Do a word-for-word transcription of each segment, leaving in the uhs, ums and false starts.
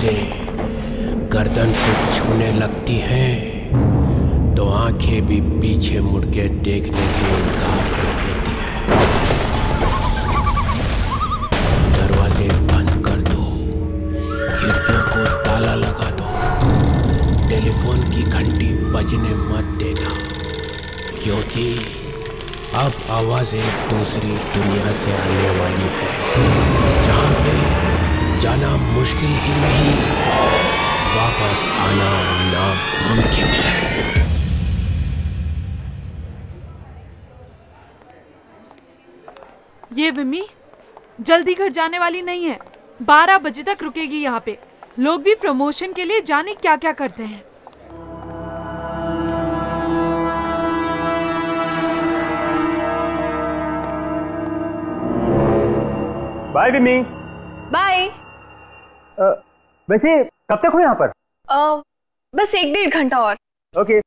आवाजें गर्दन को छूने लगती हैं तो आंखें भी पीछे मुड़ के देखने से इनकार कर देती है। दरवाजे बंद कर दो, खिड़कियों को ताला लगा दो, टेलीफोन की घंटी बजने मत देना, क्योंकि अब आवाज एक दूसरी दुनिया से आने वाली है, जहाँ पे जाना मुश्किल ही नहीं, वापस आना नामुमकिन है। ये विमी जल्दी घर जाने वाली नहीं है, बारह बजे तक रुकेगी यहाँ पे। लोग भी प्रमोशन के लिए जाने क्या क्या करते हैं। बाय विमी। बाय। वैसे कब तक हो यहाँ पर? uh, बस एक डेढ़ घंटा और। ओके।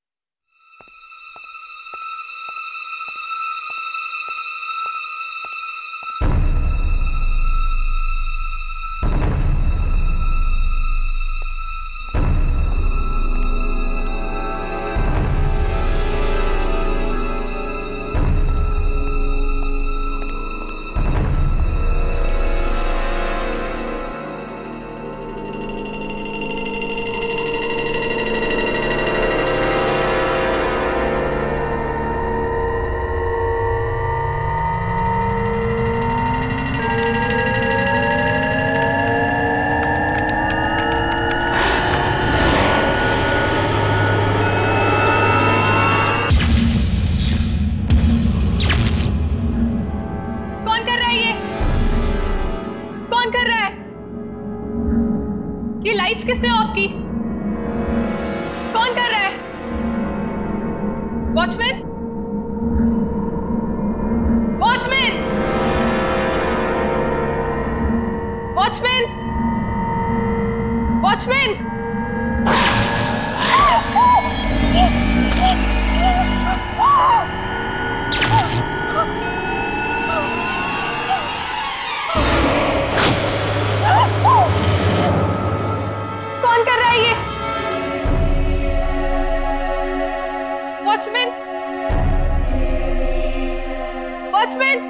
किसने ऑफ की? कौन कर रहा है? वॉचमैन? वॉचमैन? वॉचमैन? वॉचमैन? कौन कर रहा है ये? वॉचमैन? वॉचमैन?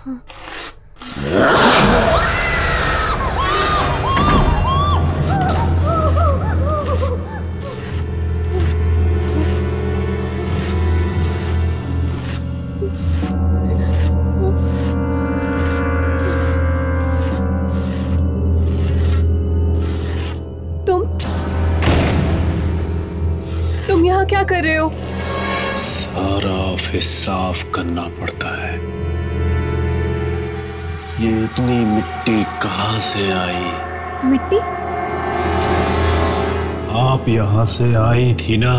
क्या कर रहे हो? सारा ऑफिस साफ करना पड़ता है। ये इतनी मिट्टी कहाँ से आई? मिट्टी? आप यहाँ से आई थी ना?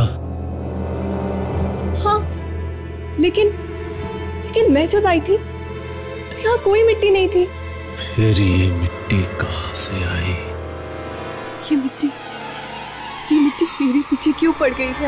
हाँ, लेकिन लेकिन मैं जब आई थी तो यहाँ कोई मिट्टी नहीं थी। फिर ये मिट्टी कहाँ से आई? ये मिट्टी ये मिट्टी मेरे पीछे क्यों पड़ गई है?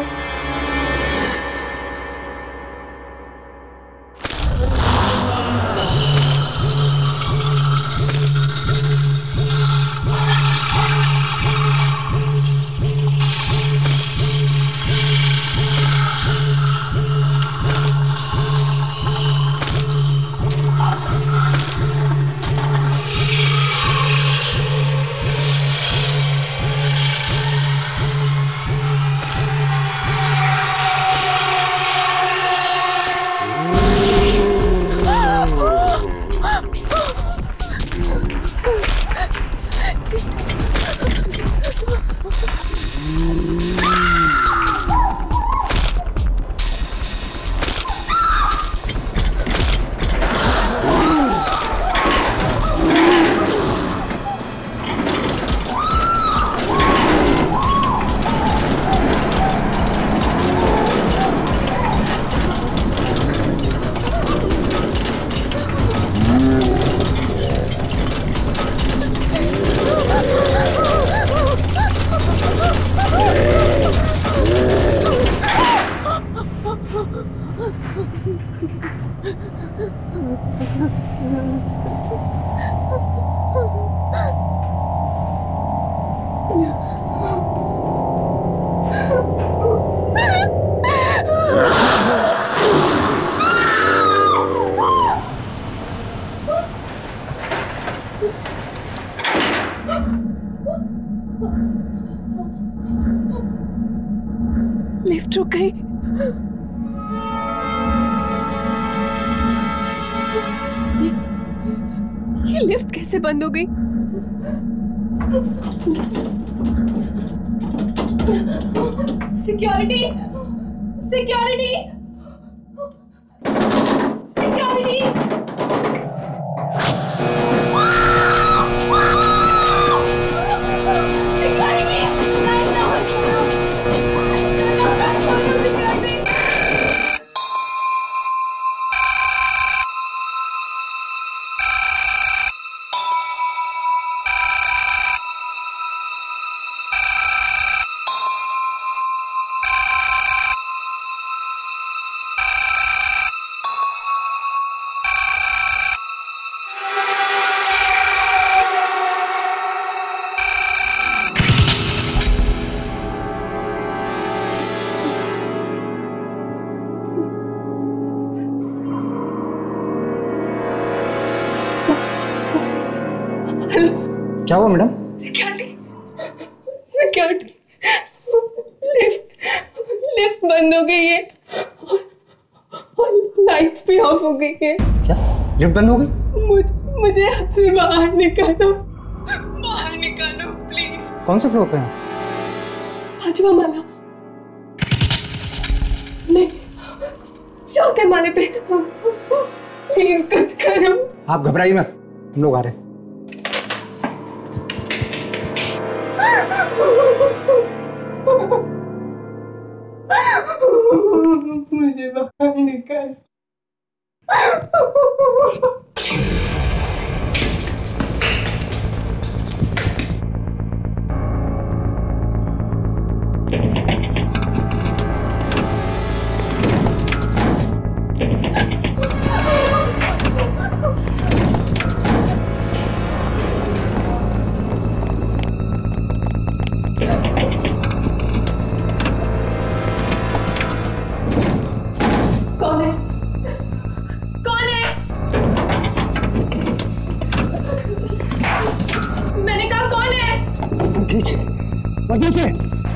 लिफ्ट रुक गई। ये, ये लिफ्ट कैसे बंद हो गई? Security, security, security. क्या हुआ madam? Security, security, lift lift बंद हो गई है और, और लाइट्स भी ऑफ हो गई है। क्या लिफ्ट बंद हो गई? मुझे मुझे यहाँ से बाहर निकालो, बाहर निकालो प्लीज। कौन से फ्लोर पे हैं? पांचवा माला। नहीं, चौथे माले पे। प्लीज कुछ करो। आप घबराइए मत, हम लोग आ रहे हैं। मुझे बाहर निकाल। कौन है? कौन है? मजे से।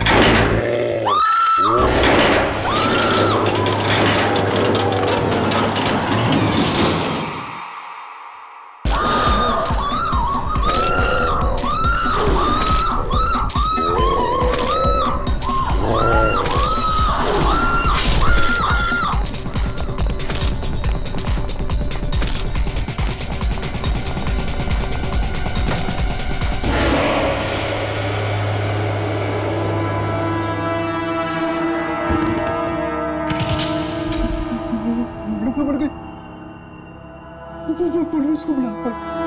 पुलिस को बुला।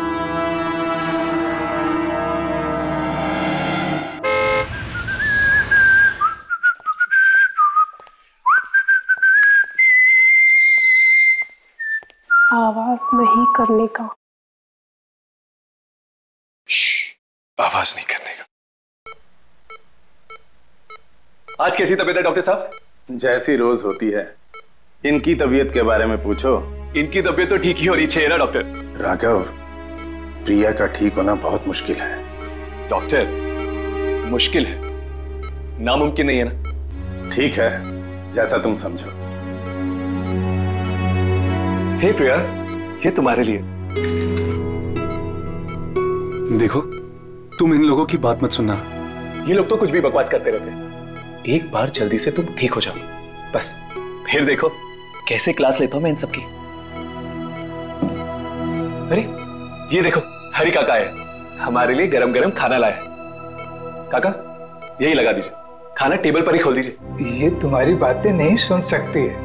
आवाज नहीं करने का। आवाज नहीं करने का। आज कैसी तबीयत है डॉक्टर साहब? जैसी रोज होती है। इनकी तबीयत के बारे में पूछो। इनकी तबीयत तो ठीक ही होनी चाहिए ना डॉक्टर। राघव, प्रिया का ठीक होना बहुत मुश्किल है। डॉक्टर, मुश्किल है, नामुमकिन नहीं है ना? ठीक है, जैसा तुम समझो। हे प्रिया, ये तुम्हारे लिए। देखो, तुम इन लोगों की बात मत सुनना। ये लोग तो कुछ भी बकवास करते रहते हैं। एक बार जल्दी से तुम ठीक हो जाओ बस, फिर देखो कैसे क्लास लेता हूं मैं इन सबकी। अरे ये देखो, हरी काका है, हमारे लिए गरम गरम खाना लाया है। काका, यही लगा दीजिए, खाना टेबल पर ही खोल दीजिए। ये तुम्हारी बातें नहीं सुन सकती है।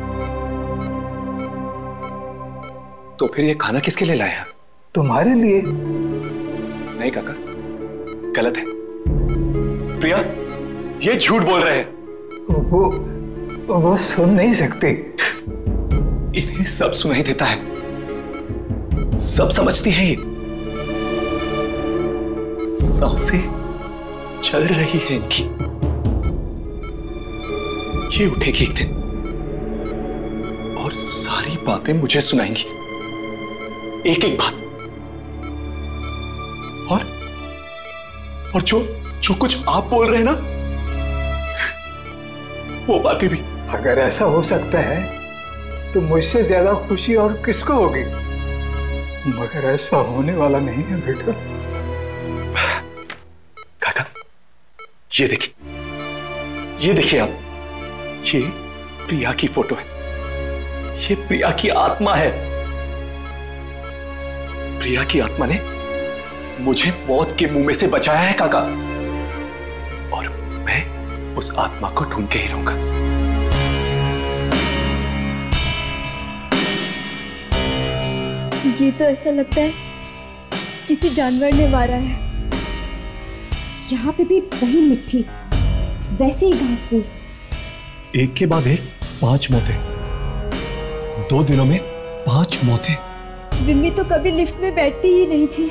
तो फिर ये खाना किसके लिए लाया? तुम्हारे लिए। नहीं काका, गलत है। प्रिया, ये झूठ बोल रहे हैं। वो वो सुन नहीं सकते। इन्हें सब सुनाई देता है, सब समझती है। ये सांसें चल रही है इनकी। ये उठेगी एक दिन और सारी बातें मुझे सुनाएंगी, एक एक बात। और और जो जो कुछ आप बोल रहे हैं ना, वो बातें भी। अगर ऐसा हो सकता है तो मुझसे ज्यादा खुशी और किसको होगी? मगर ऐसा होने वाला नहीं है बेटा। काका, ये देखिए, ये देखिए आप, ये प्रिया की फोटो है। ये प्रिया की आत्मा है। प्रिया की आत्मा ने मुझे मौत के मुंह में से बचाया है काका, और मैं उस आत्मा को ढूंढ के ही रहूंगा। ये तो ऐसा लगता है किसी जानवर ने मारा है। यहाँ पे भी वही मिट्टी, वैसे ही घास फूस। एक के बाद एक पांच मौतें, दो दिनों में पांच मौतें। विम्मी तो कभी लिफ्ट में बैठती ही नहीं थी।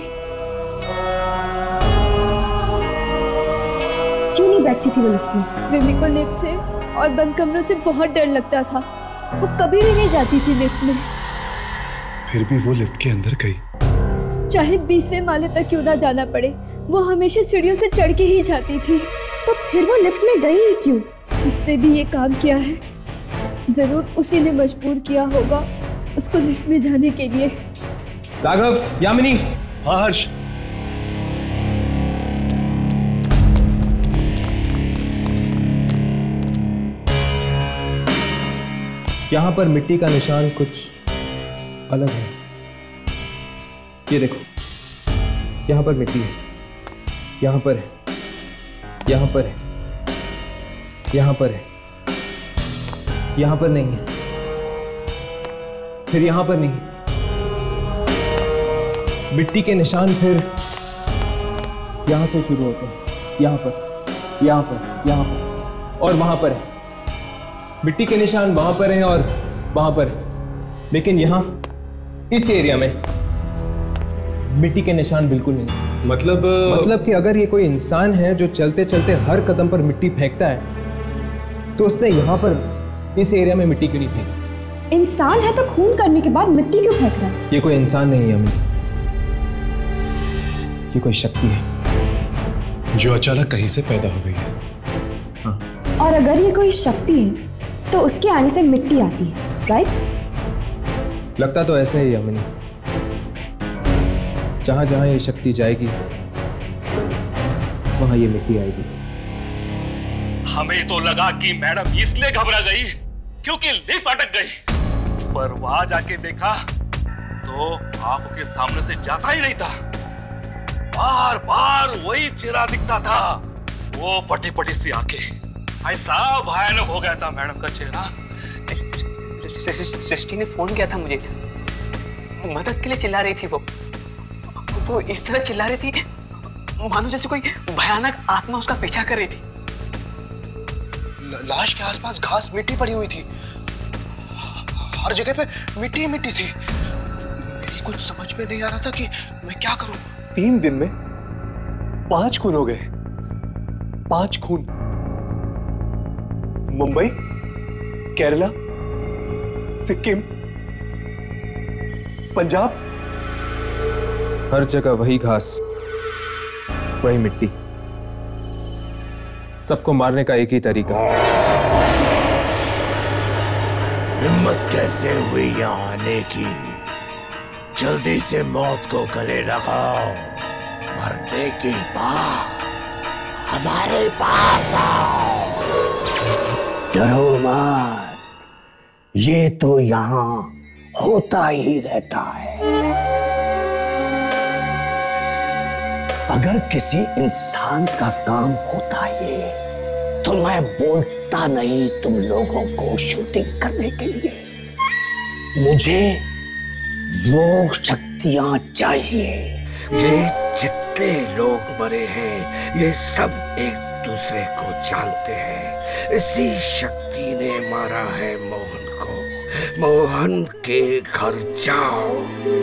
क्यों नहीं बैठती थी वो लिफ्ट में? विम्मी को लिफ्ट से और बंद कमरों से बहुत डर लगता था। वो कभी भी नहीं जाती थी लिफ्ट में। फिर भी वो लिफ्ट के अंदर गई। चाहे बीसवें माले तक क्यों ना जाना पड़े, वो हमेशा सीढ़ियों से चढ़ के ही जाती थी। तो फिर वो लिफ्ट में गई ही क्यों? जिसने भी ये काम किया है, जरूर उसी ने मजबूर किया होगा उसको लिफ्ट में जाने के लिए। राघव, यामिनी। हाँ हर्ष। यहाँ पर मिट्टी का निशान कुछ अलग है। ये देखो, यहाँ पर मिट्टी है, यहाँ पर है, यहाँ पर है, यहाँ पर है, यहाँ पर नहीं है, फिर यहाँ पर नहीं। मिट्टी के निशान फिर यहाँ से शुरू होते हैं, यहाँ पर, यहाँ पर, यहाँ पर और वहाँ पर है। मिट्टी के निशान वहाँ पर हैं और वहाँ पर है। लेकिन यहाँ इस एरिया में मिट्टी के निशान बिल्कुल नहीं। मतलब मतलब कि अगर ये कोई इंसान है जो चलते चलते हर कदम पर मिट्टी फेंकता है, तो उसने यहाँ पर इस एरिया में मिट्टी क्यों नहीं फेंकी? इंसान है तो खून करने के बाद मिट्टी क्यों फेंक रहा है? ये कोई इंसान नहीं है अम्मी, ये कोई शक्ति है जो अचानक कहीं से पैदा हो गई है। और अगर ये कोई शक्ति है तो उसके आने से मिट्टी आती है, राइट? लगता तो ऐसा ही अमनी। जहां जहां ये शक्ति जाएगी वहां ये मिट्टी आएगी। हमें तो लगा कि मैडम इसलिए घबरा गई क्योंकि लिफ्ट अटक गई, पर वहां जाके देखा तो आंखों के सामने से जाता ही नहीं था। बार बार वही चेहरा दिखता था, वो पटी पटी सी आंखें। ऐसा भयानक हो गया था मैडम का चेहरा। सृष्टि ने फोन किया था मुझे, मदद के लिए चिल्ला रही थी। वो वो इस तरह चिल्ला रही थी मानो जैसे कोई भयानक आत्मा उसका पीछा कर रही थी। लाश के आसपास घास मिट्टी पड़ी हुई थी, हर जगह पे मिट्टी ही मिट्टी थी। मेरी कुछ समझ में नहीं आ रहा था कि मैं क्या करूं। तीन दिन में पांच खून हो गए, पांच खून। मुंबई, केरला, सिक्किम, पंजाब, हर जगह वही घास, वही मिट्टी। सबको मारने का एक ही तरीका। हिम्मत कैसे हुई यहाँ आने की? जल्दी से मौत को गले लगाओ, मरने के बाद हमारे पास आओ। डरो मत, ये तो यहाँ होता ही रहता है। अगर किसी इंसान का काम होता ये तो मैं बोलता नहीं तुम लोगों को शूटिंग करने के लिए। मुझे वो शक्तियां चाहिए। ये जितने लोग मरे हैं ये सब एक दूसरे को जानते हैं। इसी शक्ति ने मारा है मोहन को। मोहन के घर जाओ।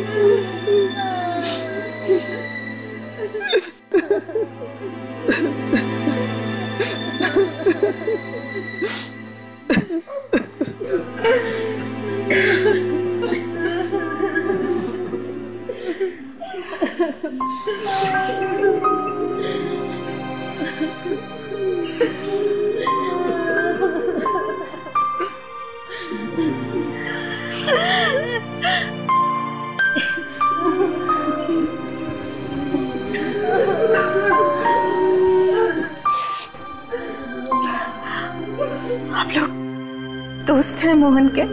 आप लोग दोस्त हैं मोहन के?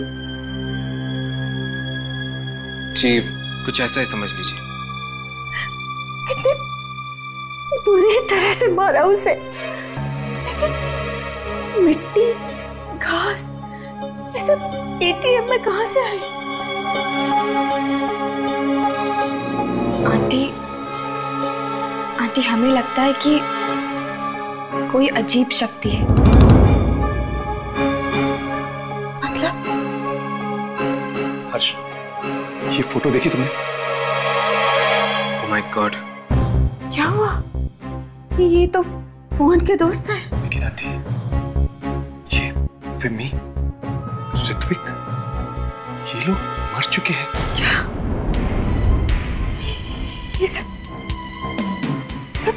जी कुछ ऐसा ही समझ लीजिए। कितने बुरी तरह से मारा उसे, लेकिन मिट्टी, घास, ये सब एटीएम में कहां से आई? आंटी, आंटी हमें लगता है कि कोई अजीब शक्ति है। मतलब? हर्ष, ये फोटो देखी तुमने? ओह माय गॉड, क्या हुआ? ये तो मोहन के दोस्त हैं। लेकिन आंटी, ये विमी, ऋत्विक, ये लोग मर चुके हैं। क्या? ये सब सब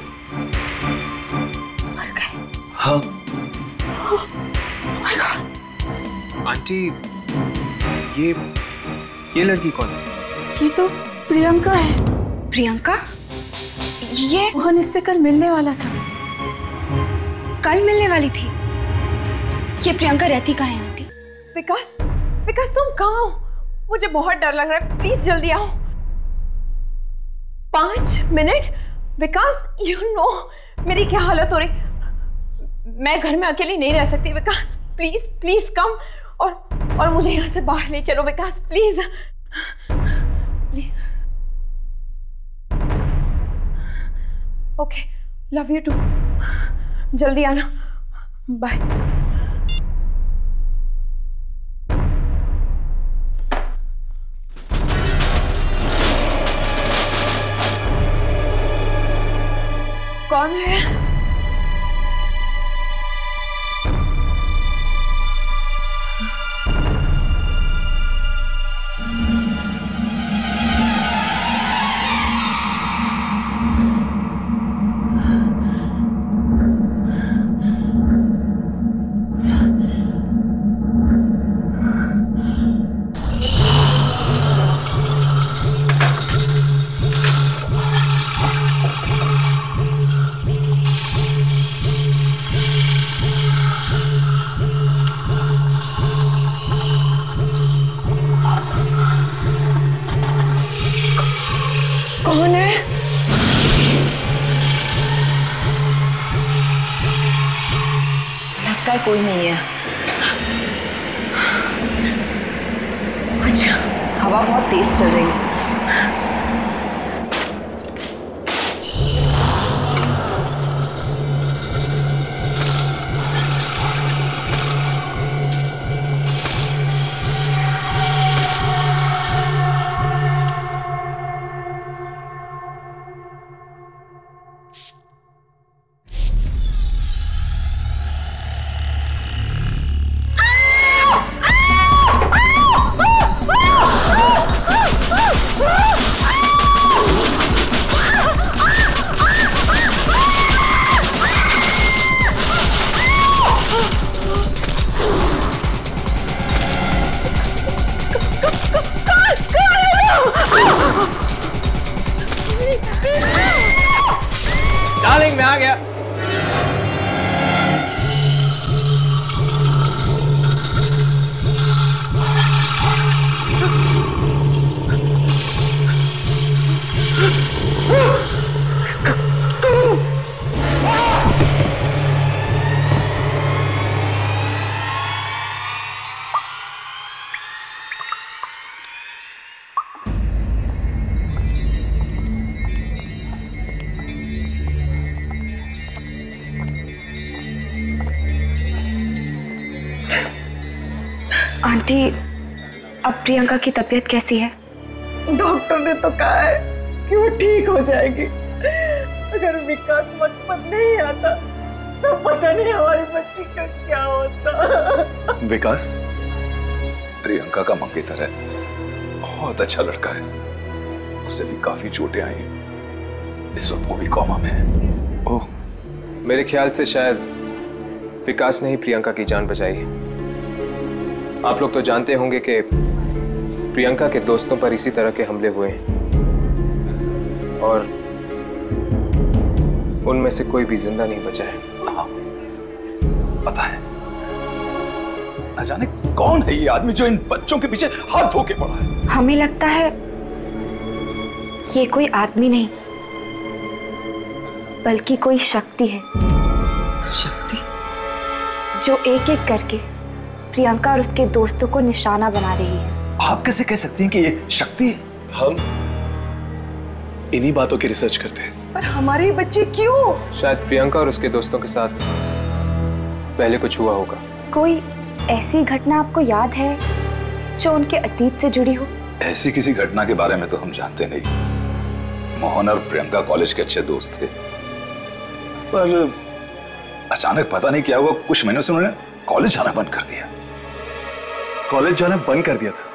मर गए? हाँ। Oh my God. आंटी, ये ये लड़की कौन है? ये तो प्रियंका है। प्रियंका? ये मोहन इससे कल मिलने वाला था। कल मिलने वाली थी? ये प्रियंका रहती कहाँ है आंटी? विकास, विकास तुम कहाँ हो? मुझे बहुत डर लग रहा है, प्लीज जल्दी आओ। पांच मिनट? विकास, यू नो मेरी क्या हालत हो रही। मैं घर में अकेली नहीं रह सकती। विकास प्लीज प्लीज कम, और और मुझे यहाँ से बाहर ले चलो Vikas, please please. Okay, love you too. जल्दी आना, बाय। कौन है? कोई नहीं है। अच्छा, हवा बहुत तेज चल रही है। डार्लिंग मैं आ गया। आंटी, अब प्रियंका की तबीयत कैसी है? डॉक्टर ने तो कहा है कि वो ठीक हो जाएगी। अगर विकास वक्त पर नहीं आता तो पता नहीं हमारी बच्ची का क्या होता। विकास प्रियंका का मंगेतर है, बहुत अच्छा लड़का है। उसे भी काफी चोटें आई हैं। इस वक्त वो भी कोमा में है। ओह, मेरे ख्याल से शायद विकास ने ही प्रियंका की जान बचाई है। आप लोग तो जानते होंगे कि प्रियंका के दोस्तों पर इसी तरह के हमले हुए हैं और उनमें से कोई भी जिंदा नहीं बचा है। हाँ, पता है। न जाने कौन है ये आदमी जो इन बच्चों के पीछे हाथ धो के पड़ा है। हमें लगता है ये कोई आदमी नहीं बल्कि कोई शक्ति है। शक्ति? जो एक एक करके प्रियंका और उसके दोस्तों को निशाना बना रही है। आप कैसे कह सकती हैं कि ये शक्ति है? हम इन्हीं बातों की रिसर्च करते हैं। पर हमारी बच्ची क्यों? शायद प्रियंका और उसके दोस्तों के साथ पहले कुछ हुआ होगा। कोई ऐसी घटना आपको याद है जो उनके अतीत से जुड़ी हो? ऐसी किसी घटना के बारे में तो हम जानते नहीं। मोहन और प्रियंका कॉलेज के अच्छे दोस्त थे, पर अचानक पता नहीं क्या हुआ, कुछ महीनों से उन्होंने कॉलेज जाना बंद कर दिया। कॉलेज जाना बंद कर दिया था?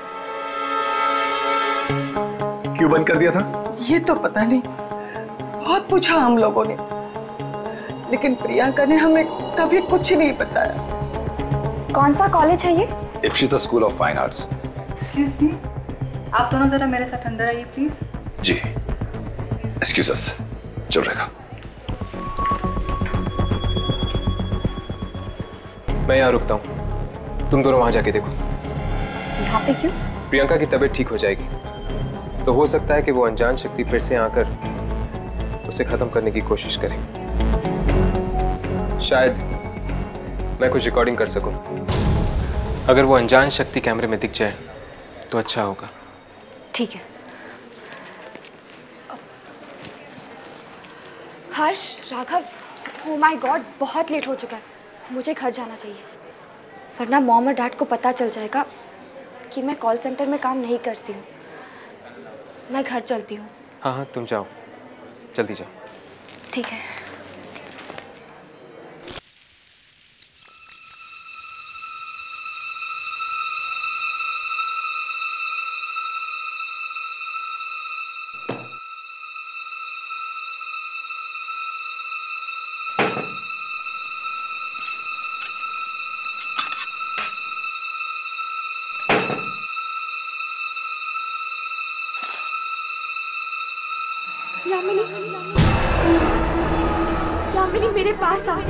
क्यों बंद कर दिया था? ये तो पता नहीं, बहुत पूछा हम लोगों ने, लेकिन प्रियंका ने हमें कभी कुछ नहीं बताया। कौन सा कॉलेज है ये? Ipsita school of fine arts. Excuse me, आप दोनों जरा मेरे साथ अंदर आइए प्लीज। जी, एक्सक्यूज अस। चल रहेगा। मैं यहाँ रुकता हूँ, तुम दोनों वहां जाके देखो। यहाँ पे क्यों? प्रियंका की तबीयत ठीक हो जाएगी तो हो सकता है कि वो अनजान शक्ति फिर से आकर उसे खत्म करने की कोशिश करे। शायद मैं कुछ रिकॉर्डिंग कर सकूं। अगर वो अनजान शक्ति कैमरे में दिख जाए तो अच्छा होगा। ठीक है। Harsh, Raghav, oh my god, बहुत लेट हो चुका है। मुझे घर जाना चाहिए वरना मॉम और डैड को पता चल जाएगा कि मैं कॉल सेंटर में काम नहीं करती हूँ। मैं घर चलती हूँ। हाँ हाँ, तुम जाओ, जल्दी जाओ। ठीक है। यामिनी, यामिनी मेरे पास आ।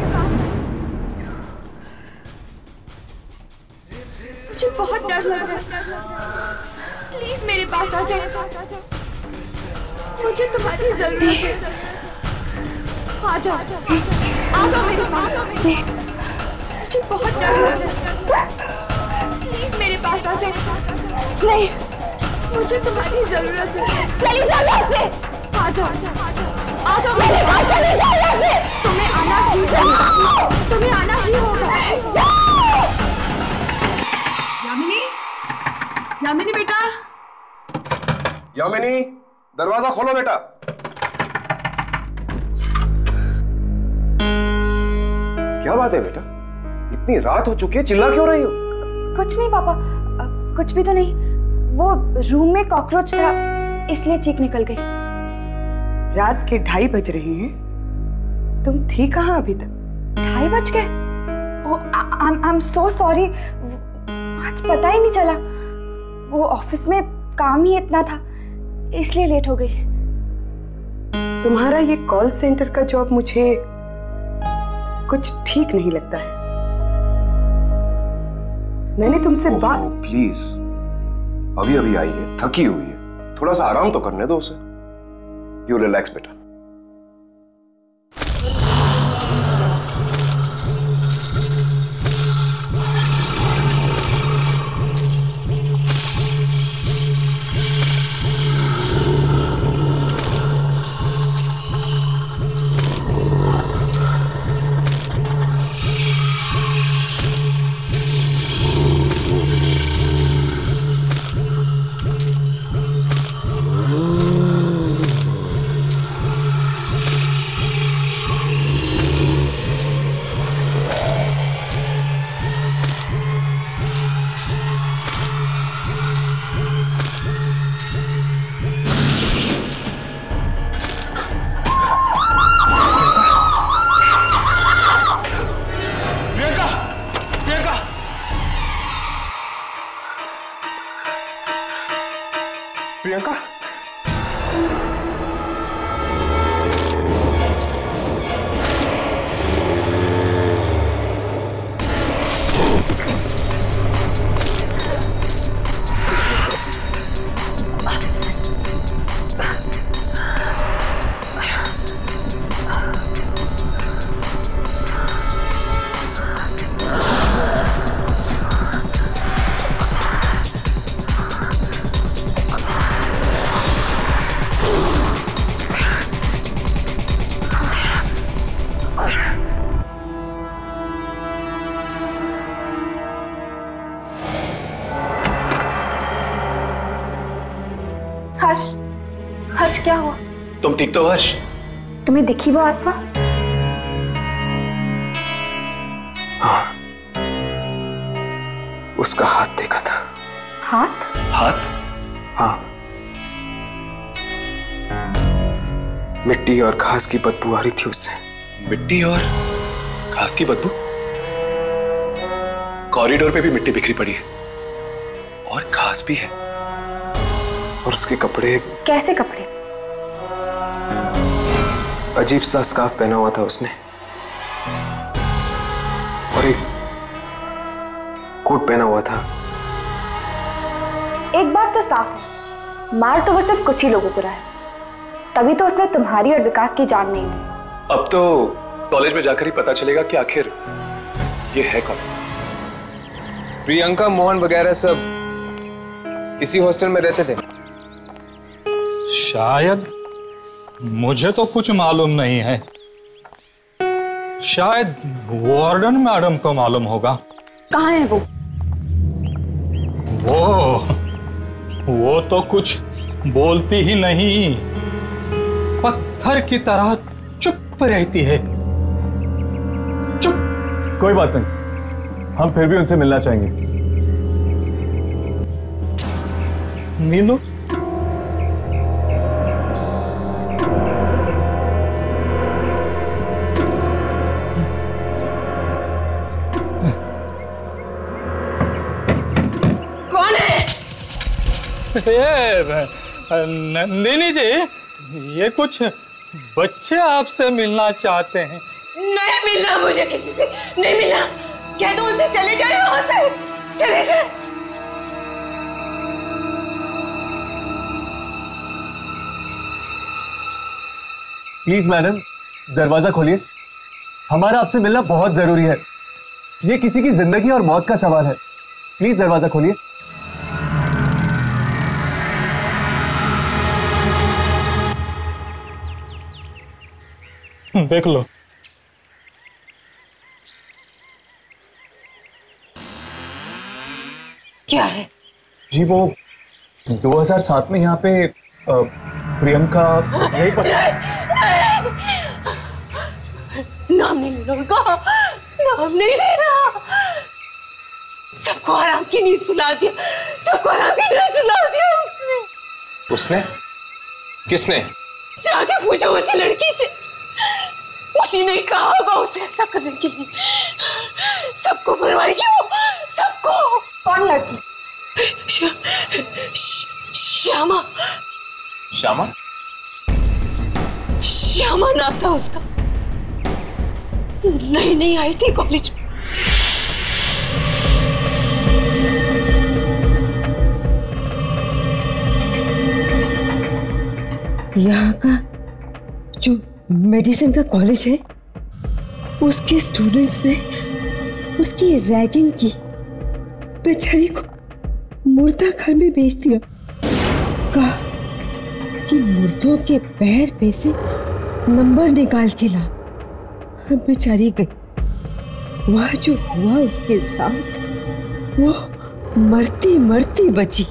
मुझे बहुत डर लग रहा है, प्लीज मेरे पास आ जाओ। मुझे तुम्हारी जरूरत है। आ जाओ, आ जाओ मेरे पास। मुझे बहुत डर लग रहा है। प्लीज मेरे पास आ जाओ। नहीं, मुझे तुम्हारी जरूरत है। चली जाओ यहाँ से। आ जाओ, आ जाओ मेरे पास, चली जाओ यहाँ से। तुम्हें आना ही चाहिए, तुम्हें आना ही होगा। यामिनी, यामिनी बेटा। यामिनी, दरवाजा खोलो बेटा। क्या बात है बेटा, इतनी रात हो चुकी है, चिल्ला क्यों रही हो? कुछ नहीं पापा, कुछ भी तो नहीं। वो रूम में कॉकरोच था, इसलिए चीख निकल गई। रात के ढाई बज रहे हैं, तुम थी कहाँ अभी तक? ढाई बज गए? आई एम सो सॉरी, आज पता ही नहीं चला। वो ऑफिस में काम ही इतना था, इसलिए लेट हो गई। तुम्हारा ये कॉल सेंटर का जॉब मुझे कुछ ठीक नहीं लगता है। मैंने तुमसे बात। प्लीज, अभी अभी आई है, थकी हुई है, थोड़ा सा आराम तो करने दो उसे। यू रिलैक्स बेटा। प्रियंका, हर्ष, हर्ष क्या हुआ? तुम ठीक तो हर्ष? तुम्हें दिखी वो आत्मा? हाँ, उसका हाथ देखा था। हाथ? हाथ? हाँ, मिट्टी और घास की बदबू आ रही थी उससे। मिट्टी और घास की बदबू? कॉरिडोर पे भी मिट्टी बिखरी पड़ी है और घास भी है। और उसके कपड़े। कैसे कपड़े? अजीब सा स्कार्फ पहना हुआ था उसने और एक कोट पहना हुआ था। एक बात तो साफ है, मार तो वो सिर्फ कुछ ही लोगों को रहा है, तभी तो उसने तुम्हारी और विकास की जान नहीं ली। अब तो कॉलेज में जाकर ही पता चलेगा कि आखिर ये है कौन। प्रियंका, मोहन वगैरह सब इसी हॉस्टल में रहते थे। शायद, मुझे तो कुछ मालूम नहीं है। शायद वार्डन मैडम को मालूम होगा। कहाँ है वो? वो वो तो कुछ बोलती ही नहीं, पत्थर की तरह चुप रहती है। चुप। कोई बात नहीं, हम फिर भी उनसे मिलना चाहेंगे। मिलो। नंदिनी जी, ये कुछ बच्चे आपसे मिलना चाहते हैं। नहीं मिलना मुझे किसी से, नहीं मिलना। कह दो उसे चले जाए वहां से, चले जाए। प्लीज मैडम, दरवाजा खोलिए, हमारा आपसे मिलना बहुत जरूरी है। ये किसी की जिंदगी और मौत का सवाल है। प्लीज दरवाजा खोलिए। देख लो। क्या है? जी वो दो हज़ार सात में यहाँ पे अ, प्रियंका नहीं पता। नाम नहीं लेना उनका, नाम नहीं लेना। सबको आराम की नींद सुला दिया, सबको आराम की नींद सुला दिया उसने। उसने? किसने? जाके पूछो उसी लड़की से, उसी ने कहा होगा उसे ऐसा करने के लिए। सबको मरवाएगी वो, सबको। कौन लड़की? श, श, श्यामा। श्यामा? श्यामा नाम था उसका, नई नई आई थी कॉलेज में। यहाँ का जो मेडिसिन का कॉलेज है, उसके स्टूडेंट्स ने उसकी रैगिंग की, बेचारी को मुर्दा घर में बेच दिया। कहा कि मुर्दों के पैर पे से नंबर निकाल के ला। बेचारी गई, वहां जो हुआ उसके साथ, वो मरती मरती बची।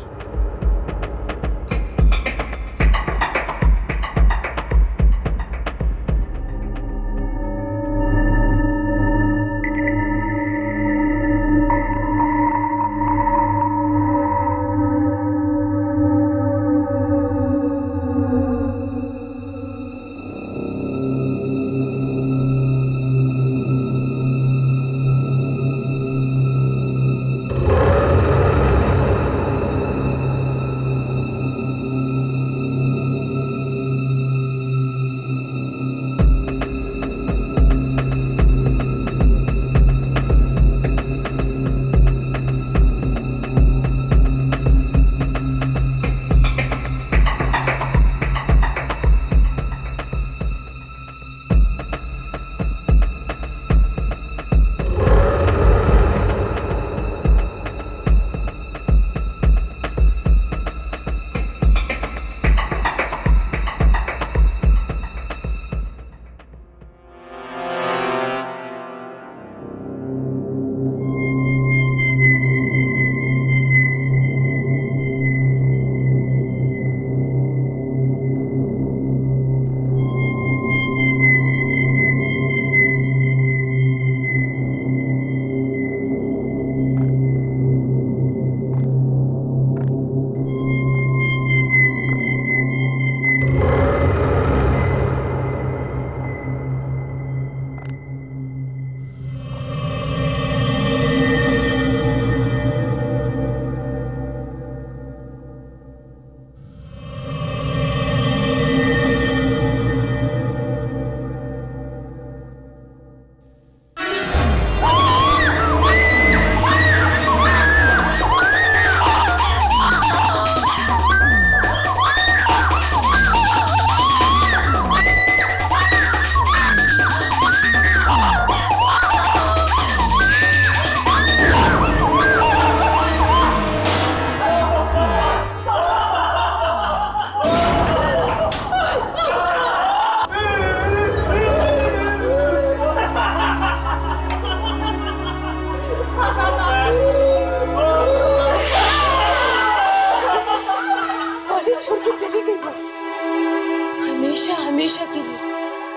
हमेशा के लिए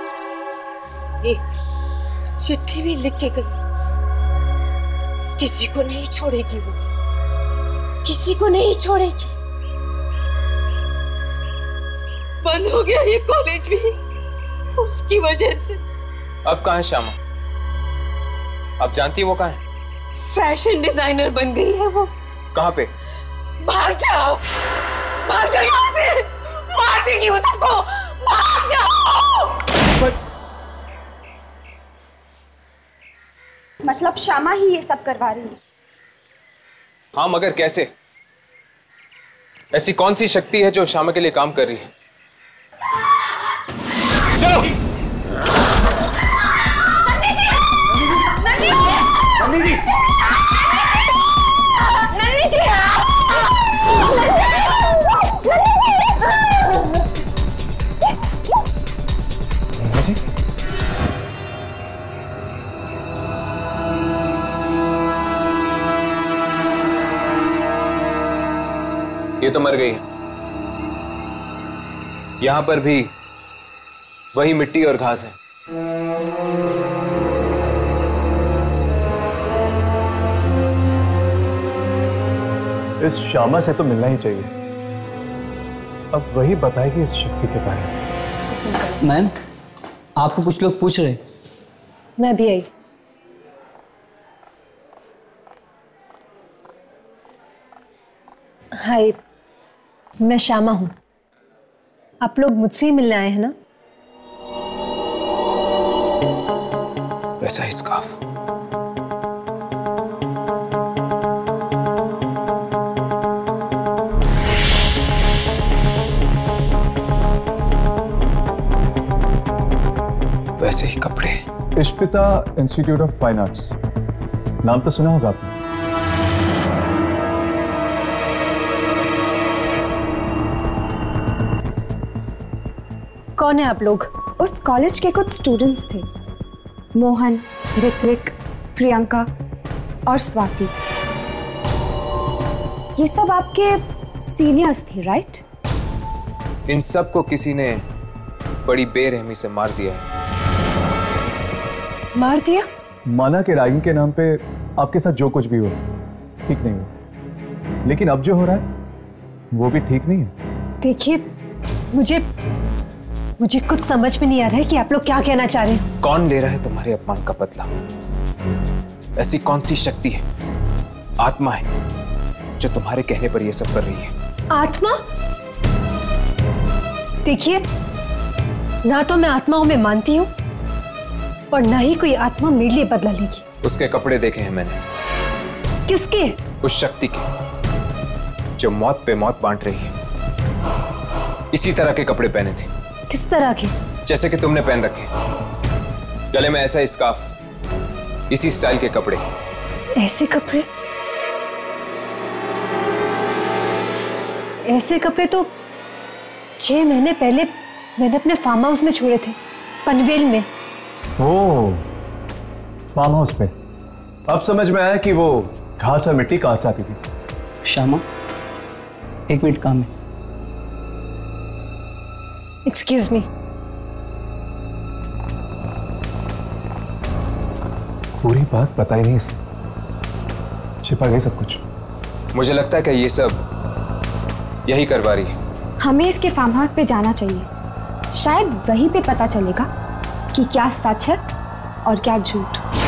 एक चिट्ठी भी लिख के गई, किसी को नहीं छोड़ेगी वो, किसी को नहीं छोड़ेगी। बंद हो गया ये कॉलेज भी उसकी वजह से। अब कहाँ है श्यामा? आप जानती है वो कहाँ है? फैशन डिजाइनर बन गई है वो। कहाँ पे? भाग जाओ, भाग जाओ यहाँ से, मार देगी वो सबको, भाग जाओ। But... मतलब श्यामा ही ये सब करवा रही है? हाँ, मगर कैसे? ऐसी कौन सी शक्ति है जो श्यामा के लिए काम कर रही है? चलो। नंदी जी! नंदी जी! तो मर गई है। यहां पर भी वही मिट्टी और घास है। इस श्यामा से तो मिलना ही चाहिए। अब वही बताएगी इस शक्ति के बारे में। मैम, आपको कुछ लोग पूछ रहे। मैं भी आई। हाय, मैं श्यामा हूं। आप लोग मुझसे ही मिलने आए हैं ना? वैसा ही स्कार्फ। वैसे ही कपड़े। Ishpita institute of fine arts, नाम तो सुना होगा आपने। कौन है आप लोग? उस कॉलेज के कुछ स्टूडेंट्स थे, मोहन, ऋत्विक, प्रियंका और स्वाति। ये सब आपके सीनियर्स थे, राइट? इन सब को किसी ने बड़ी बेरहमी से मार दिया है। मार दिया? माना कि रागिंग के नाम पे आपके साथ जो कुछ भी हो ठीक नहीं हुआ, लेकिन अब जो हो रहा है वो भी ठीक नहीं है। देखिए, मुझे मुझे कुछ समझ में नहीं आ रहा है कि आप लोग क्या कहना चाह रहे हैं। कौन ले रहा है तुम्हारे अपमान का बदला? ऐसी कौन सी शक्ति है, आत्मा है, जो तुम्हारे कहने पर यह सब कर रही है? आत्मा? देखिए, ना तो मैं आत्माओं में मानती हूँ और ना ही कोई आत्मा मेरे लिए बदला लेगी। उसके कपड़े देखे हैं मैंने। किसके? उस शक्ति के, जो मौत पे मौत बांट रही है। इसी तरह के कपड़े पहने थे। किस तरह के? जैसे कि तुमने पहन रखे, गले में ऐसा स्कार्फ, इसी स्टाइल के कपड़े। ऐसे कपड़े? ऐसे कपड़े तो छह महीने पहले मैंने अपने फार्म हाउस में छोड़े थे, पनवेल में। ओह, फार्म हाउस पे। अब समझ में आया कि वो घास और मिट्टी कहां से आती थी। श्यामा, एक मिनट काम है। Excuse me. पूरी बात पता ही नहीं इसने, छिपा गई सब कुछ। मुझे लगता है कि ये सब यही करवा रही है। हमें इसके फार्म हाउस पे जाना चाहिए, शायद वहीं पे पता चलेगा कि क्या सच है और क्या झूठ।